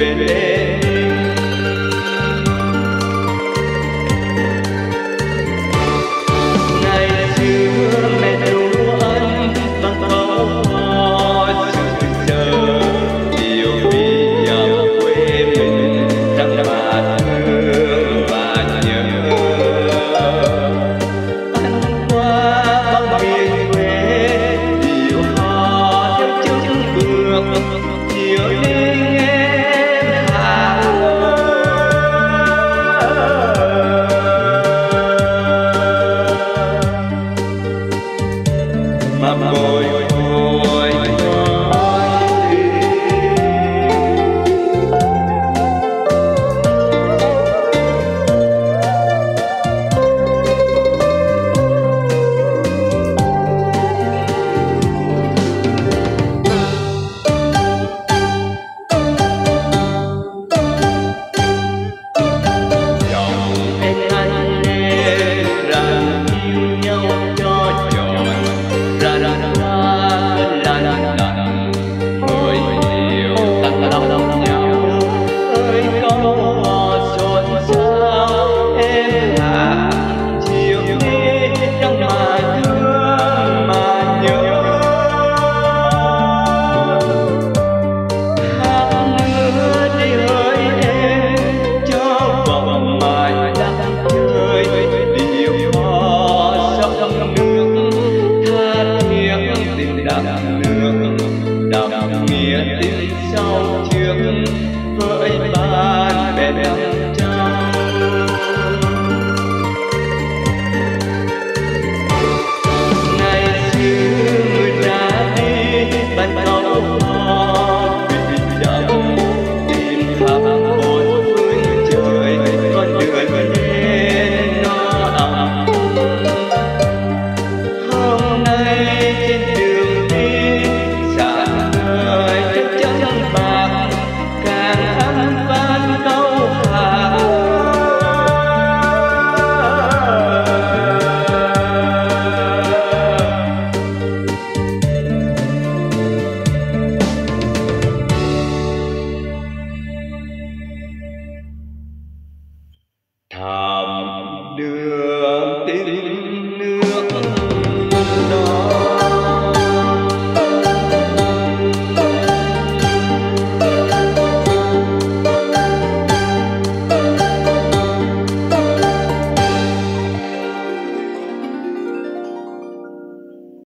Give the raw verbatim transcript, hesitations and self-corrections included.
về đêm. Ngày xưa mẹ ru anh bằng câu hò sự chờ, yêu vì ở quê mình rằng mà thương và nhớ. Anh qua bao miền quê điệu hò theo chân bước, chiều đêm em hạ mà bồi hồi nói dòng em anh em rằng yêu nhau cho trọn ra ra ra la la la mười điều tặng lòng nhau ơi câu hò xôn xao em hạ chiều đi trong mà thương mà nhớ. Hát nữa đi hỡi em cho vòng mai đang chơi điệu hò sông nước tha thiết tình đạm nước đậm nghĩa tình sau trước với bạn bè đắm trao. Ngày xưa người ra đi bạn câu hò bình đậm tìm khắp bốn phương trời con đường lên nó ấm. Hôm nay trên đường đi sáng ngời trên chân bạc càng thắm vang câu hát. Thầm đưa tiếng